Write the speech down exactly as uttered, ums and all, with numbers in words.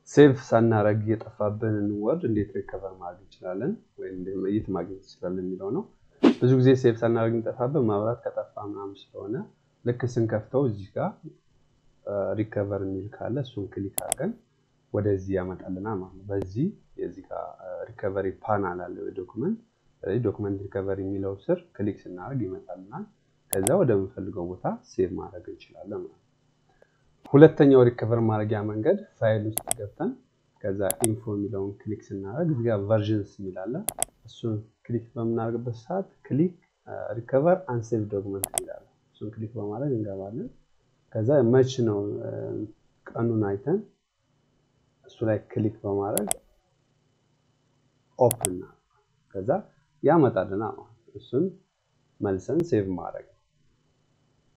ሴቭ ሳናረግ የጠፋብንን ወርድ እንዴት ሪከቨር ማድረግ እንችላለን ወይ እንዴት ማግኘት እንችላለን የሚለው ነው ብዙ ጊዜ ሴቭ ሳናረግ እንጠፋብን ማብራት ከጠፋ ምናምን ስለሆነ ልክ ስንከፍተው እዚህ ጋር ሪከቨር የሚል ካለ እሱን ክሊክ አድርገን ወደዚህ ያመጣልናል ማለት ነው በዚህ የዚህ ጋር ሪከቨሪ ፓናል አለ ዶክመንት ስለዚህ ዶክመንት ሪከቨሪ የሚለው ስር ክሊክ ስናደርግ ይመጣልናል ከዛ ወደ ምንፈልገው ቦታ ሴቭ ማድረግ እንችላለን ማለት ነው ሁለተኛው ሪከቨር ማድረጊያ መንገድ ፋይል ውስጥ ገብተን ከዛ ኢንፎ የሚለውን ክሊክ ስናደርግ እዚህ ጋር ቨርዥንስ የሚል አለ እሱን ክሊክ በመናገርበት ሰዓት ክሊክ ሪከቨር አንሴቭ ዶክመንት ይላል እሱን ክሊክ በማድረግ እንገባለን ከዛ መች ነው ቀኑን አይተን እሱ ላይ ክሊክ በማድረግ ኦፕን ከዛ ያመጣልናል እሱን መልሰን ሴቭ ማድረግ